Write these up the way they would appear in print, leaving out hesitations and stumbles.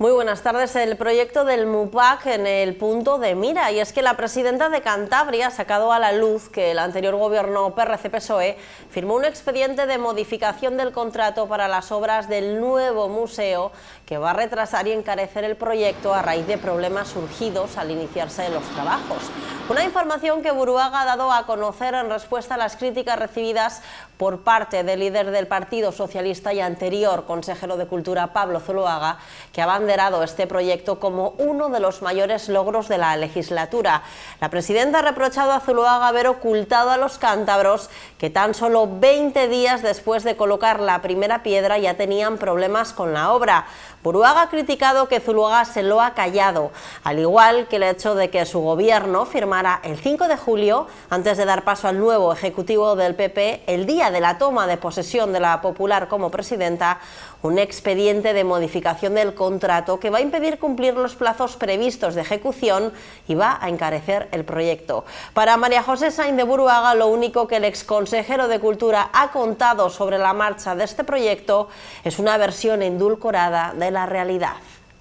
Muy buenas tardes. El proyecto del MUPAC en el punto de mira, y es que la presidenta de Cantabria ha sacado a la luz que el anterior gobierno PRC-PSOE firmó un expediente de modificación del contrato para las obras del nuevo museo que va a retrasar y encarecer el proyecto a raíz de problemas surgidos al iniciarse los trabajos. Una información que Buruaga ha dado a conocer en respuesta a las críticas recibidas por parte del líder del Partido Socialista y anterior consejero de Cultura, Pablo Zuloaga, que ha abanderado este proyecto como uno de los mayores logros de la legislatura. La presidenta ha reprochado a Zuloaga haber ocultado a los cántabros que tan solo 20 días después de colocar la primera piedra ya tenían problemas con la obra. Buruaga ha criticado que Zuloaga se lo ha callado, al igual que el hecho de que su gobierno firmara el 5 de julio, antes de dar paso al nuevo ejecutivo del PP, el día de la toma de posesión de la Popular como presidenta, un expediente de modificación del contrato que va a impedir cumplir los plazos previstos de ejecución y va a encarecer el proyecto. Para María José Sainz de Buruaga, lo único que el exconsejero de Cultura ha contado sobre la marcha de este proyecto es una versión endulcorada de la realidad.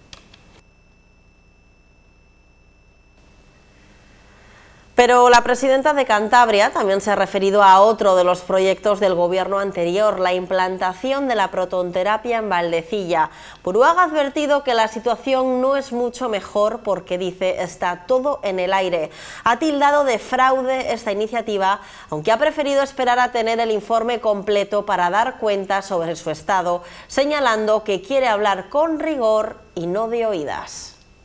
Pero la presidenta de Cantabria también se ha referido a otro de los proyectos del gobierno anterior, la implantación de la protonterapia en Valdecilla. Buruaga ha advertido que la situación no es mucho mejor porque, dice, está todo en el aire. Ha tildado de fraude esta iniciativa, aunque ha preferido esperar a tener el informe completo para dar cuenta sobre su estado, señalando que quiere hablar con rigor y no de oídas.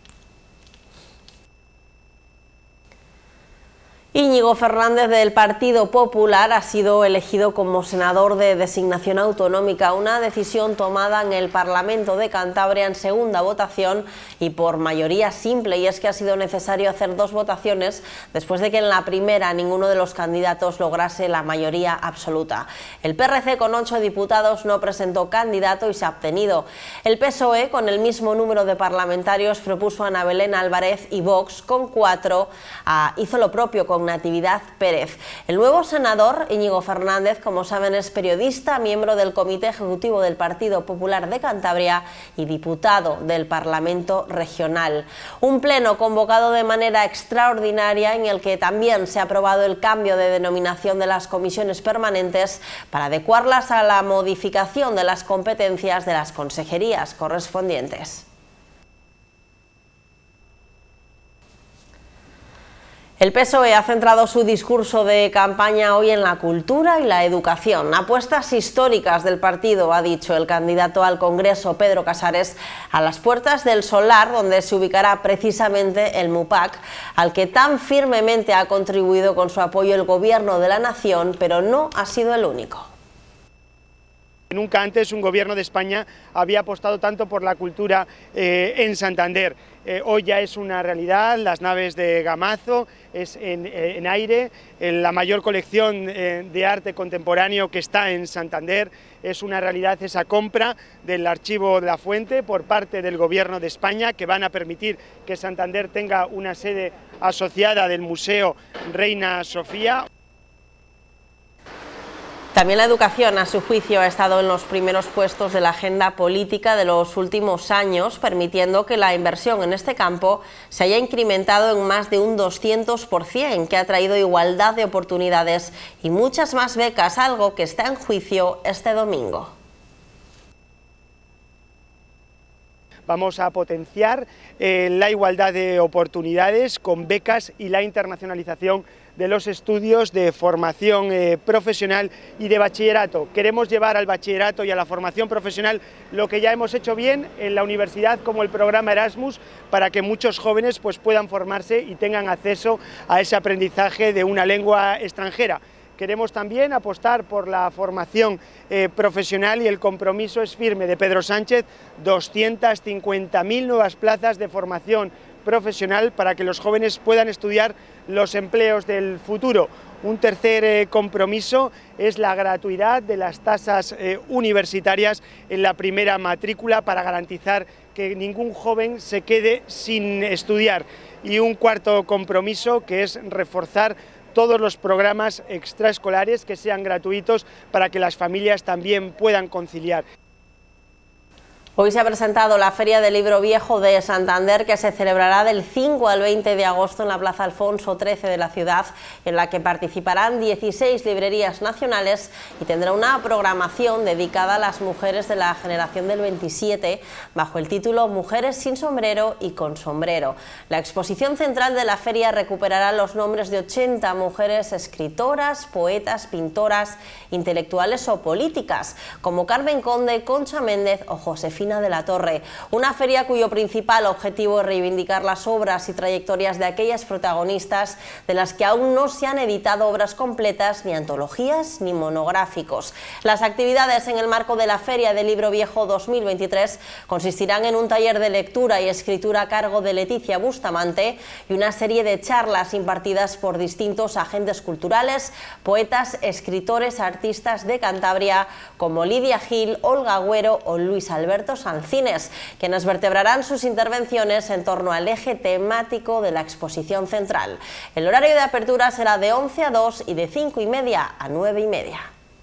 Íñigo Fernández del Partido Popular ha sido elegido como senador de designación autonómica, una decisión tomada en el Parlamento de Cantabria en segunda votación y por mayoría simple, y es que ha sido necesario hacer dos votaciones después de que en la primera ninguno de los candidatos lograse la mayoría absoluta. El PRC con 8 diputados no presentó candidato y se ha abstenido. El PSOE con el mismo número de parlamentarios propuso a Ana Belén Álvarez y Vox con 4 hizo lo propio con Natividad Pérez. El nuevo senador, Íñigo Fernández, como saben, es periodista, miembro del Comité Ejecutivo del Partido Popular de Cantabria y diputado del Parlamento Regional. Un pleno convocado de manera extraordinaria en el que también se ha aprobado el cambio de denominación de las comisiones permanentes para adecuarlas a la modificación de las competencias de las consejerías correspondientes. El PSOE ha centrado su discurso de campaña hoy en la cultura y la educación. Apuestas históricas del partido, ha dicho el candidato al Congreso, Pedro Casares, a las puertas del solar donde se ubicará precisamente el MUPAC, al que tan firmemente ha contribuido con su apoyo el Gobierno de la Nación, pero no ha sido el único. Nunca antes un gobierno de España había apostado tanto por la cultura en Santander. Hoy ya es una realidad, las naves de Gamazo, es en aire, la mayor colección de arte contemporáneo que está en Santander, es una realidad esa compra del Archivo de la Fuente por parte del Gobierno de España, que van a permitir que Santander tenga una sede asociada del Museo Reina Sofía. También la educación, a su juicio, ha estado en los primeros puestos de la agenda política de los últimos años, permitiendo que la inversión en este campo se haya incrementado en más de un 200%, que ha traído igualdad de oportunidades y muchas más becas, algo que está en juicio este domingo. Vamos a potenciar la igualdad de oportunidades con becas y la internacionalización de los estudios de formación profesional y de bachillerato. Queremos llevar al bachillerato y a la formación profesional lo que ya hemos hecho bien en la universidad, como el programa Erasmus, para que muchos jóvenes puedan formarse y tengan acceso a ese aprendizaje de una lengua extranjera. Queremos también apostar por la formación profesional y el compromiso es firme de Pedro Sánchez, 250.000 nuevas plazas de formación profesional para que los jóvenes puedan estudiar los empleos del futuro. Un tercer compromiso es la gratuidad de las tasas universitarias en la primera matrícula para garantizar que ningún joven se quede sin estudiar. Y un cuarto compromiso, que es reforzar todos los programas extraescolares que sean gratuitos para que las familias también puedan conciliar. Hoy se ha presentado la Feria del Libro Viejo de Santander, que se celebrará del 5 al 20 de agosto en la Plaza Alfonso XIII de la ciudad, en la que participarán 16 librerías nacionales y tendrá una programación dedicada a las mujeres de la generación del 27, bajo el título Mujeres sin sombrero y con sombrero. La exposición central de la feria recuperará los nombres de 80 mujeres escritoras, poetas, pintoras, intelectuales o políticas, como Carmen Conde, Concha Méndez o Josefina de la Torre. Una feria cuyo principal objetivo es reivindicar las obras y trayectorias de aquellas protagonistas de las que aún no se han editado obras completas, ni antologías ni monográficos. Las actividades en el marco de la Feria del Libro Viejo 2023 consistirán en un taller de lectura y escritura a cargo de Leticia Bustamante y una serie de charlas impartidas por distintos agentes culturales, poetas, escritores, artistas de Cantabria como Lidia Gil, Olga Agüero o Luis Alberto Sancines, quienes vertebrarán sus intervenciones en torno al eje temático de la exposición central. El horario de apertura será de 11 a 2 y de 5:30 a 9:30.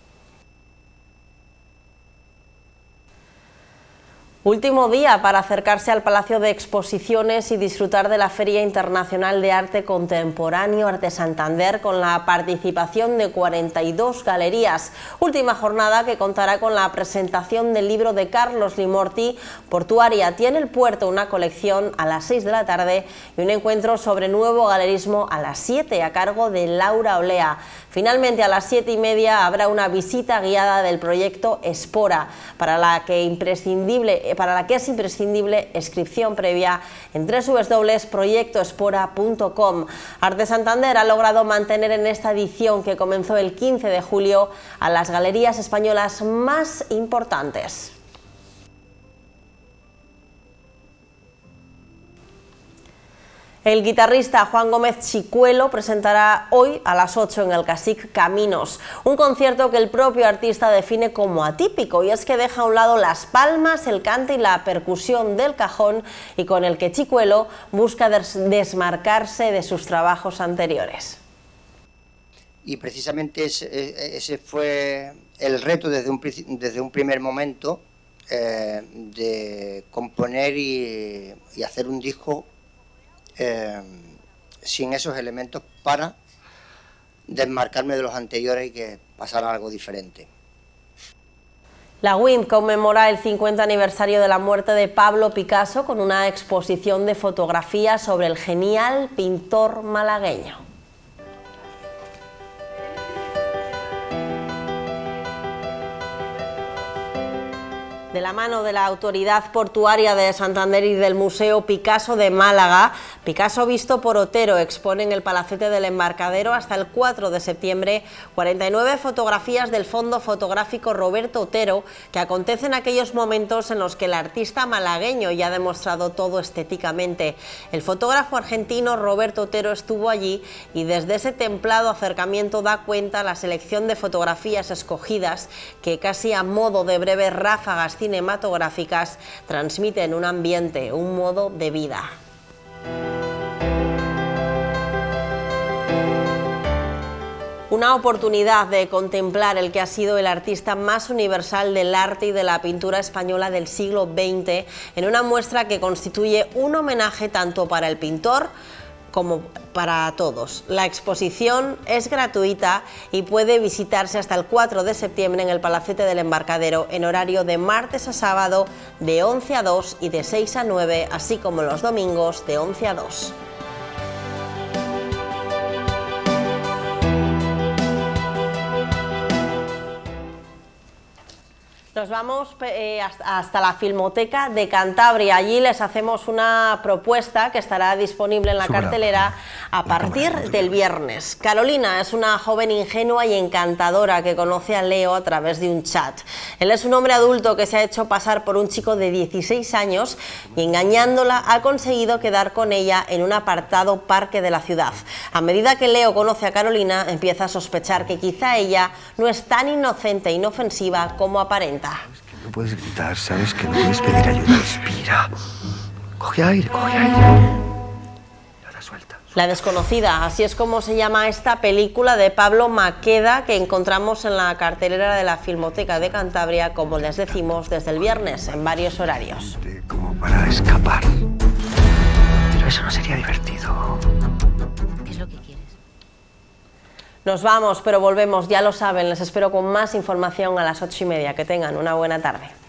Último día para acercarse al Palacio de Exposiciones y disfrutar de la Feria Internacional de Arte Contemporáneo Arte Santander, con la participación de 42 galerías. Última jornada que contará con la presentación del libro de Carlos Limorti, Portuaria tiene el puerto, una colección, a las 6 de la tarde, y un encuentro sobre nuevo galerismo a las 7 a cargo de Laura Olea. Finalmente, a las 7:30 habrá una visita guiada del proyecto Espora, para la que es imprescindible inscripción previa en www.proyectoespora.com. Arte Santander ha logrado mantener en esta edición, que comenzó el 15 de julio, a las galerías españolas más importantes. El guitarrista Juan Gómez Chicuelo presentará hoy a las 8 en el Casic Caminos, un concierto que el propio artista define como atípico, y es que deja a un lado las palmas, el cante y la percusión del cajón, y con el que Chicuelo busca desmarcarse de sus trabajos anteriores. Y precisamente ese fue el reto desde un primer momento, de componer y hacer un disco sin esos elementos, para desmarcarme de los anteriores y que pasara algo diferente. La WIND conmemora el 50 aniversario de la muerte de Pablo Picasso con una exposición de fotografías sobre el genial pintor malagueño. De la mano de la Autoridad Portuaria de Santander y del Museo Picasso de Málaga, Picasso visto por Otero expone en el Palacete del Embarcadero hasta el 4 de septiembre 49 fotografías del fondo fotográfico Roberto Otero, que acontecen aquellos momentos en los que el artista malagueño ya ha demostrado todo estéticamente. El fotógrafo argentino Roberto Otero estuvo allí, y desde ese templado acercamiento da cuenta la selección de fotografías escogidas, que casi a modo de breves ráfagas cinematográficas transmiten un ambiente, un modo de vida. Una oportunidad de contemplar el que ha sido el artista más universal del arte y de la pintura española del siglo XX, en una muestra que constituye un homenaje tanto para el pintor como para todos. La exposición es gratuita y puede visitarse hasta el 4 de septiembre en el Palacete del Embarcadero, en horario de martes a sábado de 11 a 2 y de 6 a 9, así como los domingos de 11 a 2. Nos vamos hasta la Filmoteca de Cantabria. Allí les hacemos una propuesta que estará disponible en la cartelera a partir del viernes. Carolina es una joven ingenua y encantadora que conoce a Leo a través de un chat. Él es un hombre adulto que se ha hecho pasar por un chico de 16 años y, engañándola, ha conseguido quedar con ella en un apartado parque de la ciudad. A medida que Leo conoce a Carolina, empieza a sospechar que quizá ella no es tan inocente e inofensiva como aparenta. Sabes que no puedes gritar, sabes que no puedes pedir ayuda. Respira. Coge aire, coge aire. Y ahora suelta. La desconocida, así es como se llama esta película de Pablo Maqueda que encontramos en la cartelera de la Filmoteca de Cantabria, como les decimos, desde el viernes en varios horarios. Como para escapar. Pero eso no sería divertido. ¿Qué es lo que quieres? Nos vamos, pero volvemos, ya lo saben, les espero con más información a las 8:30. Que tengan una buena tarde.